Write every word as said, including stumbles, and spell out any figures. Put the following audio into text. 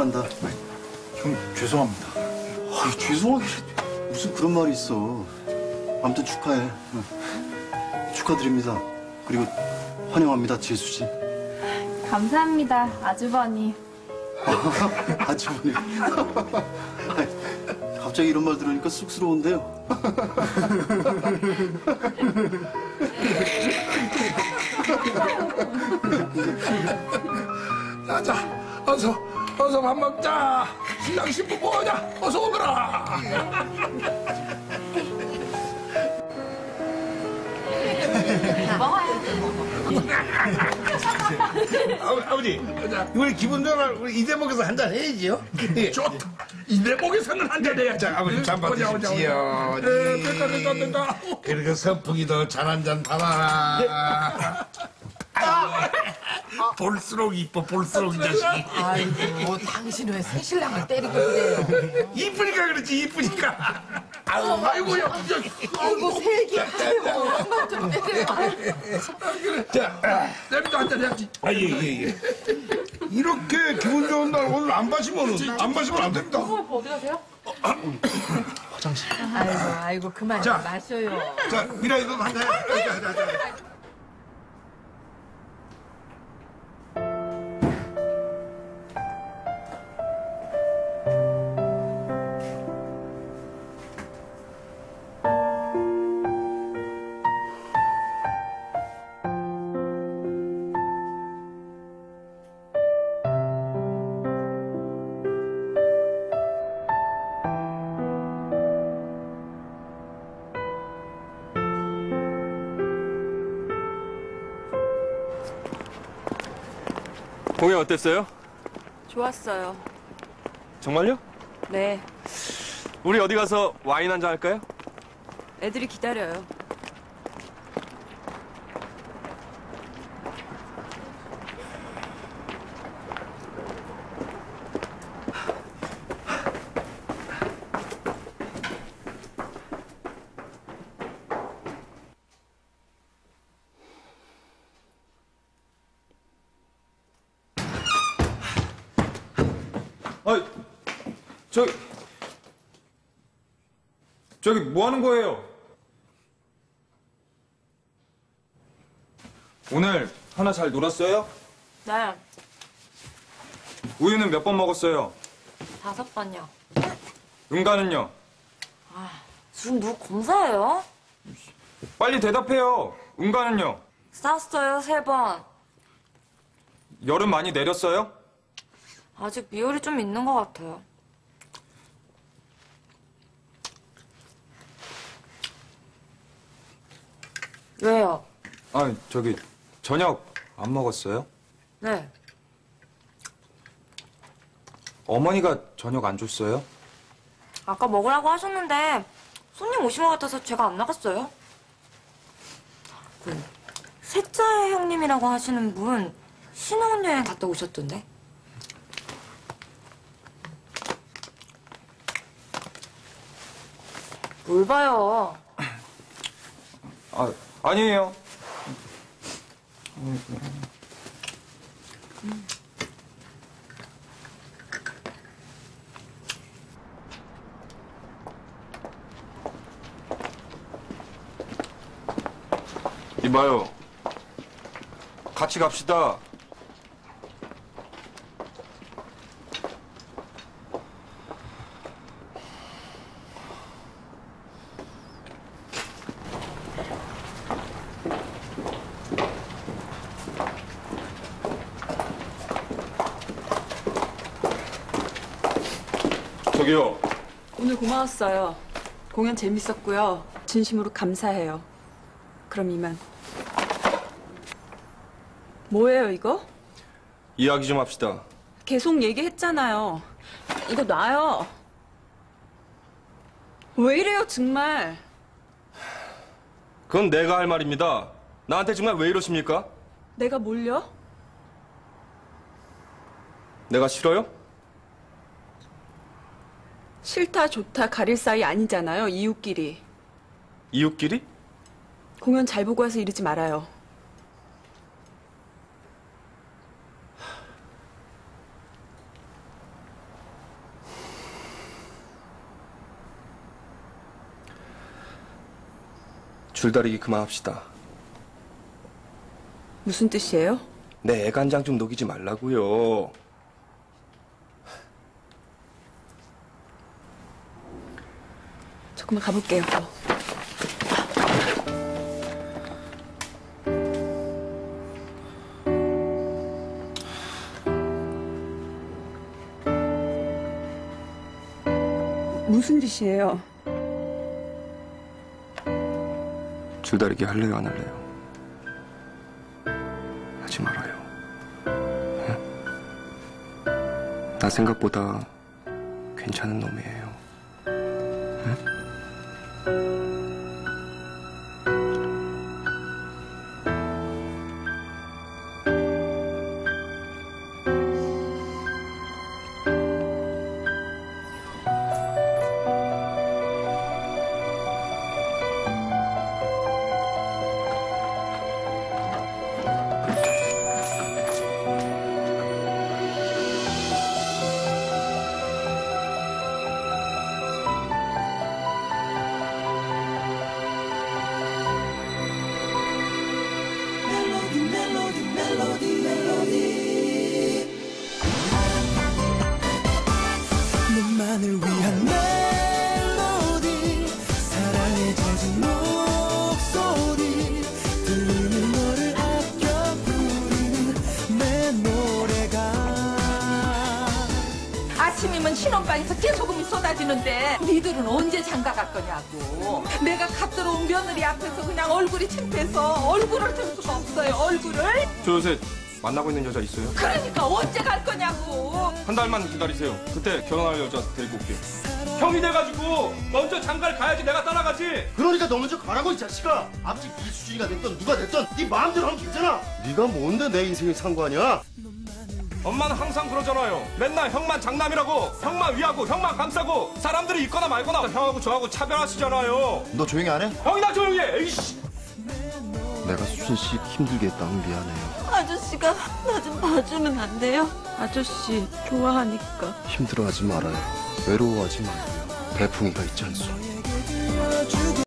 축하한다. 형, 죄송합니다. 아, 죄송하게 무슨 그런 말이 있어. 아무튼 축하해. 응. 축하드립니다. 그리고 환영합니다, 지혜수 씨. 감사합니다, 아주버니. 아주버니. 갑자기 이런 말 들으니까 쑥스러운데요. 자자, 어서 어서 밥 먹자. 신랑 신부 뭐냐? 어서 오거라. 아, 아버지, 우리 기분 좋은 우리 이 대목에서 한잔 해야지요. 좋다. 이 대목에서는 한잔 해야지. 자, 아버지 잠 받으십시오. 됐다 됐다 됐다. 그리고 선풍기도 잔 한 잔 받아라. 볼수록 이뻐, 볼수록 이 자식이. 아이고, 당신 왜 새신랑을 때리고 그래요? 이쁘니까 그렇지, 이쁘니까. 아유, 아이고야. 아이고, 세기 아유, 그만 좀 때려. 자, 내비도 한잔 해야지. 아, 예, 예, 예. 이렇게 기분 좋은 날 오늘 안 마시면, 안 마시면 안 됩니다. 어디 가세요? 아이고, 아이고, 그만 자. 좀 마셔요. 자, 미라 이거 한잔 해. 자, 자, 자. 공연 어땠어요? 좋았어요. 정말요? 네. 우리 어디 가서 와인 한잔 할까요? 애들이 기다려요. 아, 저기, 저기 뭐 하는 거예요? 오늘 하나 잘 놀았어요? 네. 우유는 몇 번 먹었어요? 다섯 번요. 응가는요? 지금 누구 검사예요? 빨리 대답해요. 응가는요? 쌌어요, 세 번. 열은 많이 내렸어요? 아직 미열이 좀 있는 것 같아요. 왜요? 아, 저기 저녁 안 먹었어요? 네. 어머니가 저녁 안 줬어요? 아까 먹으라고 하셨는데 손님 오신 것 같아서 제가 안 나갔어요. 그 셋째 형님이라고 하시는 분 신혼여행 갔다 오셨던데. 뭘 봐요. 아, 아니에요. 이봐요. 같이 갑시다. 저기요. 오늘 고마웠어요. 공연 재밌었고요. 진심으로 감사해요. 그럼 이만. 뭐예요, 이거? 이야기 좀 합시다. 계속 얘기했잖아요. 이거 놔요. 왜 이래요, 정말? 그건 내가 할 말입니다. 나한테 정말 왜 이러십니까? 내가 뭘요? 내가 싫어요? 싫다, 좋다 가릴 사이 아니잖아요, 이웃끼리. 이웃끼리? 공연 잘 보고 와서 이러지 말아요. 줄다리기 그만합시다. 무슨 뜻이에요? 내 애간장 좀 녹이지 말라고요. 저 그만 가볼게요. 무슨 짓이에요? 줄다리기 할래요, 안 할래요? 하지 말아요. 응? 나 생각보다 괜찮은 놈이에요. 응? 너만을 위한 멜로디 사랑에 젖은 목소리 들리는 너를 아껴 부르는 내 노래가 아침이면 신혼방에서 깨소금이 쏟아지는데 니들은 언제 장가갈 거냐고. 내가 갓 들어온 며느리 앞에서 그냥 얼굴이 창피해서 얼굴을 들 수가 없어요. 얼굴을. 저 요새 만나고 있는 여자 있어요? 그러니까 언제 갈 거냐고. 한 달만 기다리세요. 그때 결혼할 여자 데리고 올게요. 형이 돼가지고 먼저 장가를 가야지 내가 따라가지. 그러니까 너 먼저 가라고 이 자식아. 앞집 이수진이가 됐던 누가 됐던 네 마음대로 하면 되잖아. 네가 뭔데 내 인생에 상관이야? 엄마는 항상 그러잖아요. 맨날 형만 장남이라고, 형만 위하고, 형만 감싸고, 사람들이 있거나 말거나 형하고 저하고 차별하시잖아요. 너 조용히 안 해? 형이나 조용히 해. 에이씨. 내가 수진 씨 힘들게 했다면 미안해요. 아저씨가 나 좀 봐주면 안 돼요? 아저씨 좋아하니까. 힘들어하지 말아요. 외로워하지 말고요. 배풍이가 있지 않소.